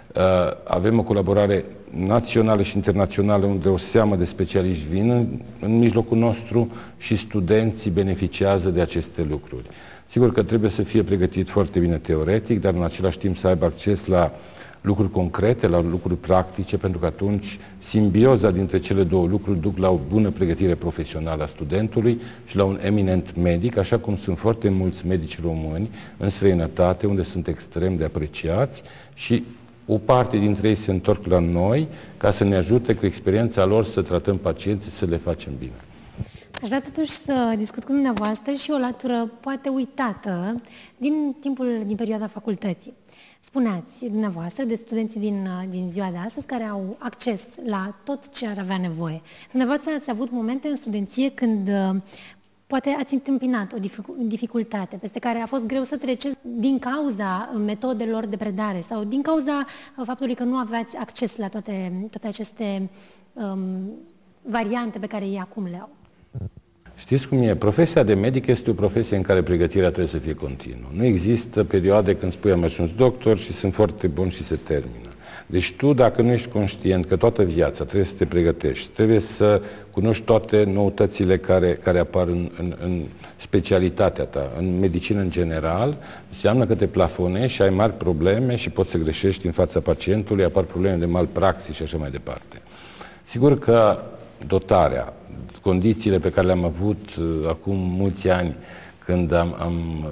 avem o colaborare națională și internațională unde o seamă de specialiști vin în mijlocul nostru și studenții beneficiază de aceste lucruri. Sigur că trebuie să fie pregătit foarte bine teoretic, dar în același timp să aibă acces la lucruri concrete, la lucruri practice, pentru că atunci simbioza dintre cele două lucruri duc la o bună pregătire profesională a studentului și la un eminent medic, așa cum sunt foarte mulți medici români în străinătate, unde sunt extrem de apreciați și o parte dintre ei se întorc la noi ca să ne ajute cu experiența lor să tratăm pacienții, să le facem bine. Aș vrea totuși să discut cu dumneavoastră și o latură poate uitată din perioada facultății. Spuneați dumneavoastră de studenții din ziua de astăzi care au acces la tot ce ar avea nevoie. Dumneavoastră ați avut momente în studenție când poate ați întâmpinat o dificultate peste care a fost greu să treceți din cauza metodelor de predare sau din cauza faptului că nu aveați acces la toate aceste variante pe care ei acum le au. Știți cum e? Profesia de medic este o profesie în care pregătirea trebuie să fie continuă. Nu există perioade când spui am ajuns doctor și sunt foarte bun și se termină. Deci tu, dacă nu ești conștient că toată viața trebuie să te pregătești, trebuie să cunoști toate noutățile care apar în specialitatea ta, în medicină în general, înseamnă că te plafonezi și ai mari probleme și poți să greșești în fața pacientului, apar probleme de malpraxis și așa mai departe. Sigur că dotarea, condițiile pe care le-am avut acum mulți ani când am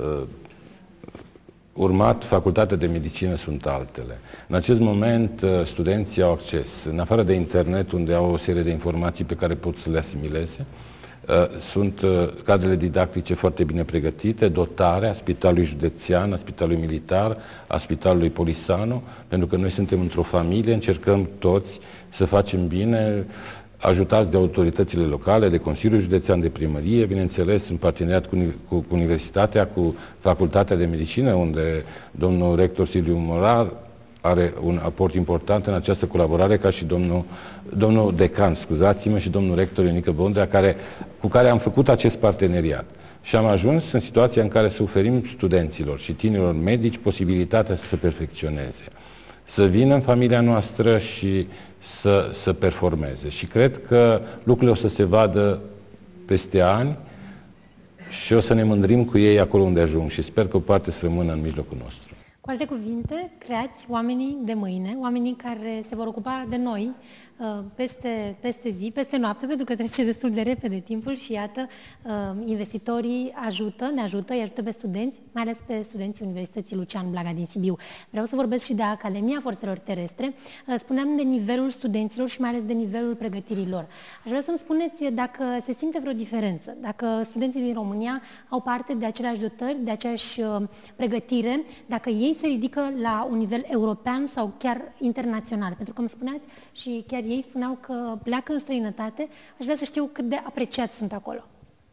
urmat facultatea de medicină sunt altele. În acest moment studenții au acces, în afară de internet, unde au o serie de informații pe care pot să le asimileze, sunt cadrele didactice foarte bine pregătite, dotarea Spitalului Județean, a Spitalului Militar, a Spitalului Polisano, pentru că noi suntem într-o familie, încercăm toți să facem bine, ajutați de autoritățile locale, de Consiliul Județean, de Primărie, bineînțeles, în parteneriat cu Universitatea, cu Facultatea de Medicină, unde domnul rector Silviu Morar are un aport important în această colaborare, ca și domnul decan, scuzați-mă, și domnul rector Ionică Bondrea, cu care am făcut acest parteneriat. Și am ajuns în situația în care să oferim studenților și tinerilor medici posibilitatea să se perfecționeze, să vină în familia noastră și să performeze. Și cred că lucrurile o să se vadă peste ani și o să ne mândrim cu ei acolo unde ajung și sper că o parte să rămână în mijlocul nostru. Cu alte cuvinte, creați oamenii de mâine, oamenii care se vor ocupa de noi peste zi, peste noapte, pentru că trece destul de repede timpul și iată, investitorii ne ajută, îi ajută pe studenți, mai ales pe studenții Universității Lucian Blaga din Sibiu. Vreau să vorbesc și de Academia Forțelor Terestre. Spuneam de nivelul studenților și mai ales de nivelul pregătirii lor. Aș vrea să-mi spuneți dacă se simte vreo diferență, dacă studenții din România au parte de aceleași dotări, de aceeași pregătire, dacă ei se ridică la un nivel european sau chiar internațional. Pentru că îmi spuneați și chiar ei spuneau că pleacă în străinătate. Aș vrea să știu cât de apreciați sunt acolo.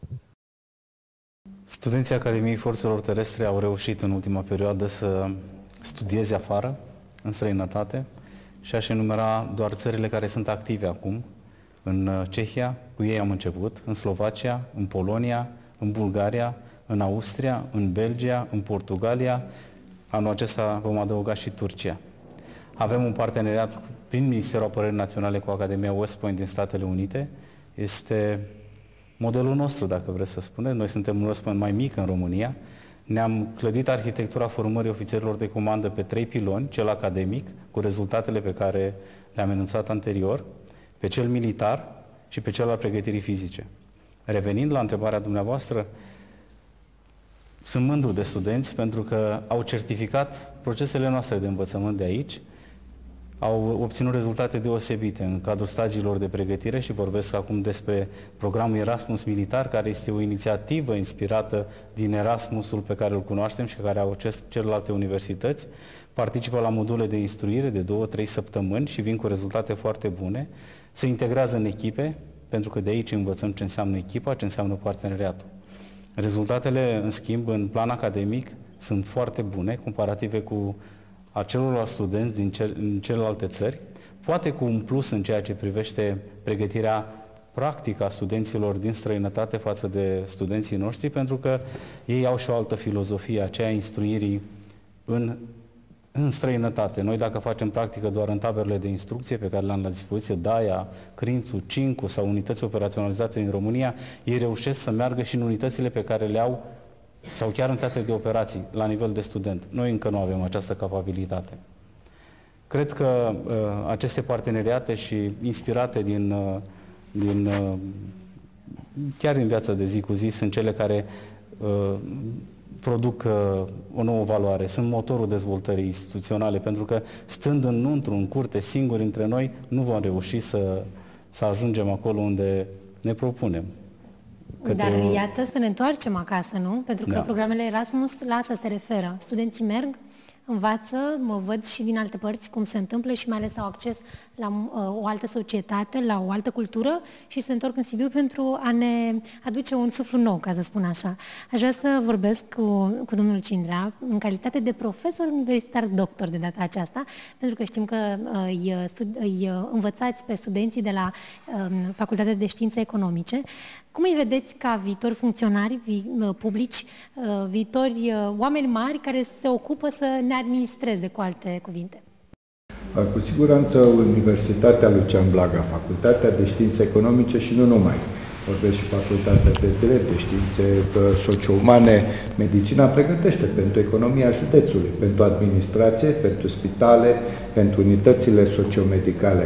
Studenții Academiei Forțelor Terestre au reușit în ultima perioadă să studieze afară, în străinătate, și aș enumera doar țările care sunt active acum. În Cehia, cu ei am început, în Slovacia, în Polonia, în Bulgaria, în Austria, în Belgia, în Portugalia. Anul acesta vom adăuga și Turcia. Avem un parteneriat prin Ministerul Apărării Naționale cu Academia West Point din Statele Unite. Este modelul nostru, dacă vreți să spuneți. Noi suntem un West Point mai mic în România. Ne-am clădit arhitectura formării ofițerilor de comandă pe 3 piloni, cel academic, cu rezultatele pe care le-am enunțat anterior, pe cel militar și pe cel al pregătirii fizice. Revenind la întrebarea dumneavoastră, sunt mândru de studenți pentru că au certificat procesele noastre de învățământ de aici, au obținut rezultate deosebite în cadrul stagiilor de pregătire și vorbesc acum despre programul Erasmus Militar, care este o inițiativă inspirată din Erasmusul pe care îl cunoaștem și care au acces celelalte universități. Participă la module de instruire de 2-3 săptămâni și vin cu rezultate foarte bune. Se integrează în echipe, pentru că de aici învățăm ce înseamnă echipa, ce înseamnă parteneriatul. Rezultatele, în schimb, în plan academic, sunt foarte bune, comparative cu a celorlalți studenți din celelalte țări, poate cu un plus în ceea ce privește pregătirea practică a studenților din străinătate față de studenții noștri, pentru că ei au și o altă filozofie, aceea instruirii în străinătate. Noi, dacă facem practică doar în taberele de instrucție pe care le-am la dispoziție, DAIA, Crințu, Cincu sau unități operaționalizate din România, ei reușesc să meargă și în unitățile pe care le au sau chiar în teatre de operații, la nivel de student. Noi încă nu avem această capabilitate. Cred că aceste parteneriate și inspirate chiar din viața de zi cu zi sunt cele care produc o nouă valoare, sunt motorul dezvoltării instituționale, pentru că stând în curte, singuri între noi, nu vom reuși să ajungem acolo unde ne propunem. Dar iată să ne întoarcem acasă, nu? Pentru că programele Erasmus la asta se referă. Studenții merg, învață, mă văd și din alte părți cum se întâmplă și mai ales au acces la o altă societate, la o altă cultură și se întorc în Sibiu pentru a ne aduce un suflu nou, ca să spun așa. Aș vrea să vorbesc cu domnul Cindrea în calitate de profesor universitar doctor de data aceasta, pentru că știm că îi învățați pe studenții de la Facultatea de Științe Economice. Cum îi vedeți ca viitori funcționari publici, viitori oameni mari care se ocupă să ne administreze, cu alte cuvinte? Cu siguranță Universitatea Lucian Blaga, Facultatea de Științe Economice și nu numai. Vorbesc și Facultatea de Drept, de Științe Socio-Umane, Medicina pregătește pentru economia județului, pentru administrație, pentru spitale, pentru unitățile sociomedicale.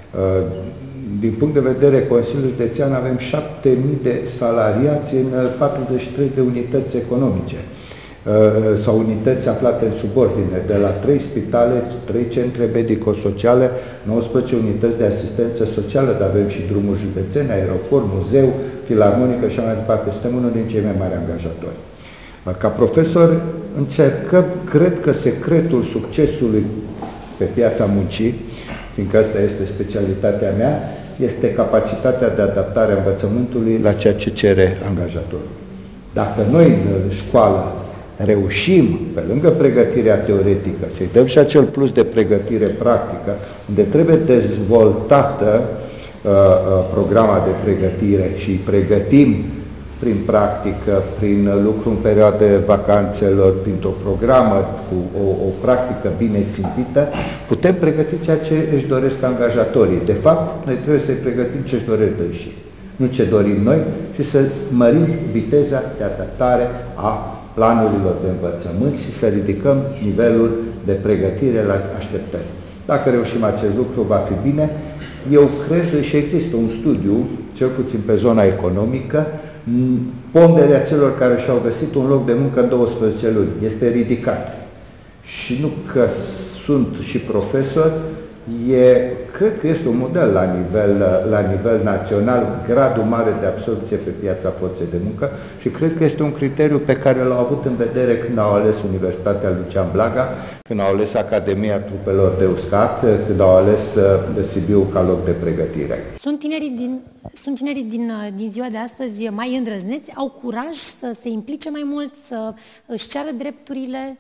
Din punct de vedere Consiliului Județean avem 7.000 de salariați în 43 de unități economice sau unități aflate în subordine, de la 3 spitale, 3 centre medico-sociale, 19 unități de asistență socială, dar avem și drumuri județene, aeroport, muzeu, filarmonică și așa mai departe. Suntem unul din cei mai mari angajatori. Ca profesor încercăm, cred că secretul succesului pe piața muncii, fiindcă asta este specialitatea mea, este capacitatea de adaptare a învățământului la ceea ce cere angajatorul. Dacă noi în școală reușim, pe lângă pregătirea teoretică, să-i dăm și acel plus de pregătire practică, unde trebuie dezvoltată programa de pregătire și îi pregătim prin practică, prin lucru în perioade vacanțelor, printr-o programă cu o practică bine țintită, putem pregăti ceea ce își doresc angajatorii. De fapt, noi trebuie să-i pregătim ce își doresc dânsii, nu ce dorim noi, și să mărim viteza de adaptare a planurilor de învățământ și să ridicăm nivelul de pregătire la așteptări. Dacă reușim acest lucru, va fi bine. Eu cred și există un studiu, cel puțin pe zona economică, ponderea celor care și-au găsit un loc de muncă în 12 luni este ridicată. Și nu că sunt și profesori, cred că este un model la nivel național, gradul mare de absorbție pe piața forței de muncă și cred că este un criteriu pe care l-au avut în vedere când au ales Universitatea Lucian Blaga, când au ales Academia Trupelor de Uscat, când au ales Sibiu ca loc de pregătire. Sunt tinerii din ziua de astăzi mai îndrăzneți, au curaj să se implice mai mult, să își ceară drepturile?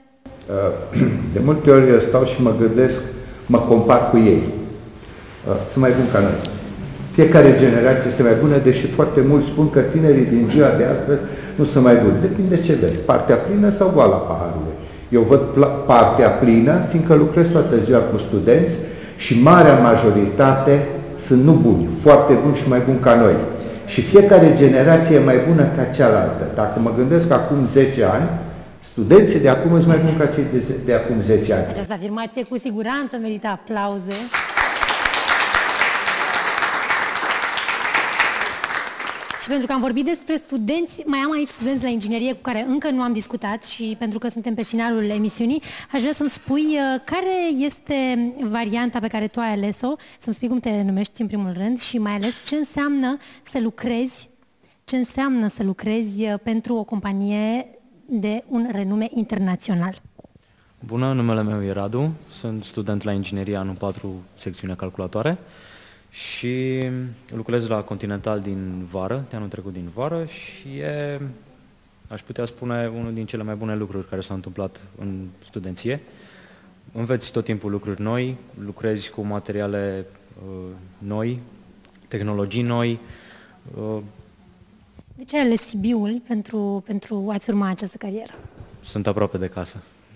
De multe ori stau și mă gândesc, mă compar cu ei. Sunt mai buni ca noi. Fiecare generație este mai bună, deși foarte mulți spun că tinerii din ziua de astăzi nu sunt mai buni. Depinde ce vezi, partea plină sau goala paharului. Eu văd partea plină, fiindcă lucrez toată ziua cu studenți și marea majoritate sunt nu buni, foarte buni și mai buni ca noi. Și fiecare generație e mai bună ca cealaltă. Dacă mă gândesc acum 10 ani, studenții de acum sunt mai buni ca cei de acum 10 ani. Această afirmație cu siguranță merită aplauze. Și pentru că am vorbit despre studenți, mai am aici studenți la inginerie cu care încă nu am discutat și pentru că suntem pe finalul emisiunii, aș vrea să-mi spui care este varianta pe care tu ai ales-o, să-mi spui cum te numești în primul rând și mai ales ce înseamnă să lucrezi pentru o companie de un renume internațional. Bună, numele meu e Radu, sunt student la inginerie anul 4, secțiunea calculatoare și lucrez la Continental din vară, de anul trecut din vară și e, aș putea spune, unul din cele mai bune lucruri care s-au întâmplat în studenție. Înveți tot timpul lucruri noi, lucrezi cu materiale noi, tehnologii noi. De ce ai ales Sibiul pentru a-ți urma această carieră? Sunt aproape de casă.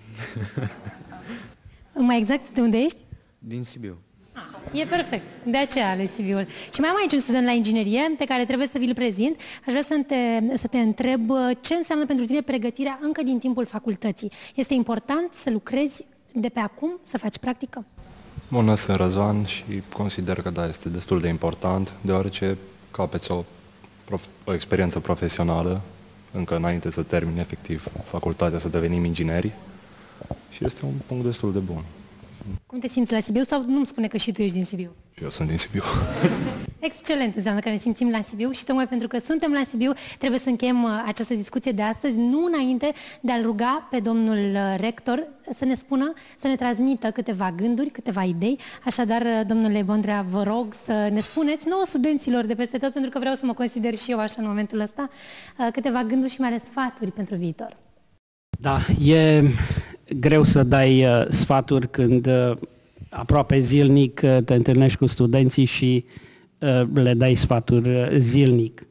Mai exact, de unde ești? Din Sibiu. E perfect, de aceea ales Sibiul. Și mai am aici un student la inginerie pe care trebuie să vi-l prezint. Aș vrea să te întreb ce înseamnă pentru tine pregătirea încă din timpul facultății. Este important să lucrezi de pe acum, să faci practică? Bună, sunt Răzvan și consider că da, este destul de important, deoarece capeți o experiență profesională încă înainte să termine efectiv facultatea, să devenim ingineri și este un punct destul de bun. Cum te simți la Sibiu sau nu-mi spune că și tu ești din Sibiu? Eu sunt din Sibiu. Excelent, înseamnă că ne simțim la Sibiu și tocmai pentru că suntem la Sibiu trebuie să încheiem această discuție de astăzi, nu înainte de a-l ruga pe domnul rector să ne spună, să ne transmită câteva gânduri, câteva idei. Așadar, domnule Bondrea, vă rog să ne spuneți nouă studenților de peste tot, pentru că vreau să mă consider și eu așa în momentul ăsta, câteva gânduri și mai ales sfaturi pentru viitor. Da, e greu să dai sfaturi când aproape zilnic te întâlnești cu studenții și le dai sfaturi zilnic.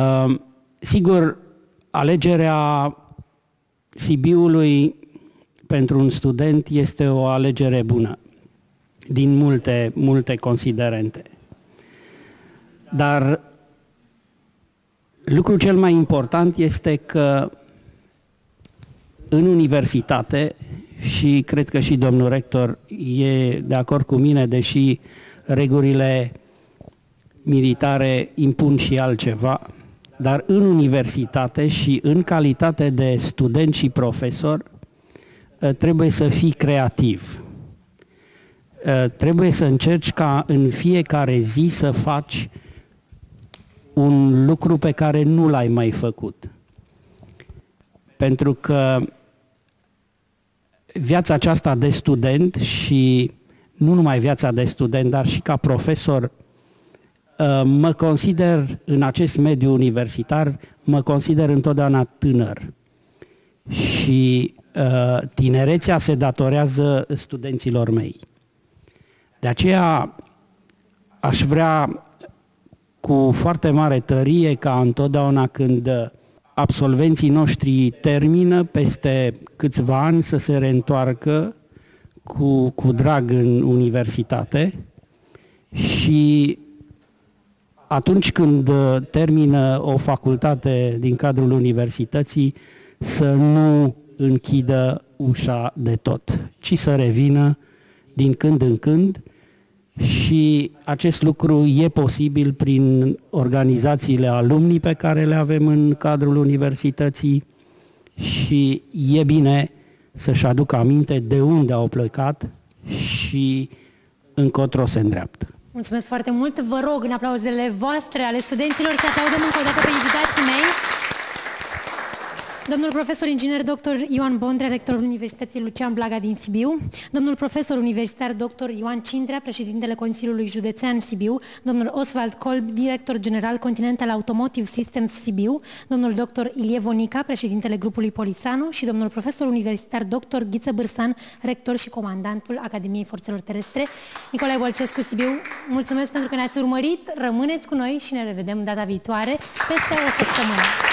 Sigur, alegerea Sibiului pentru un student este o alegere bună, din multe considerente. Dar lucrul cel mai important este că în universitate, și cred că și domnul rector e de acord cu mine, deși regulile militare impun și altceva, dar în universitate și în calitate de student și profesor trebuie să fii creativ. Trebuie să încerci ca în fiecare zi să faci un lucru pe care nu l-ai mai făcut. Pentru că viața aceasta de student și nu numai viața de student, dar și ca profesor, mă consider în acest mediu universitar, mă consider întotdeauna tânăr. Și tinerețea se datorează studenților mei. De aceea aș vrea cu foarte mare tărie ca întotdeauna când absolvenții noștri termină peste câțiva ani să se reîntoarcă cu drag în universitate și atunci când termină o facultate din cadrul universității să nu închidă ușa de tot, ci să revină din când în când. Și acest lucru e posibil prin organizațiile alumnii pe care le avem în cadrul universității și e bine să-și aducă aminte de unde au plecat și încotro se îndreaptă. Mulțumesc foarte mult! Vă rog, în aplauzele voastre ale studenților, să aplaudăm încă o dată pe invitații mei. Domnul profesor inginer dr. Ioan Bondrea, rectorul Universității Lucian Blaga din Sibiu, domnul profesor universitar dr. Ioan Cindrea, președintele Consiliului Județean Sibiu, domnul Oswald Kolb, director general Continental Automotive Systems Sibiu, domnul dr. Ilie Vonica, președintele grupului Polisanu și domnul profesor universitar dr. Ghiță Bârsan, rector și comandantul Academiei Forțelor Terestre. Nicolae Bolcescu, Sibiu, mulțumesc pentru că ne-ați urmărit, rămâneți cu noi și ne revedem data viitoare peste o săptămână.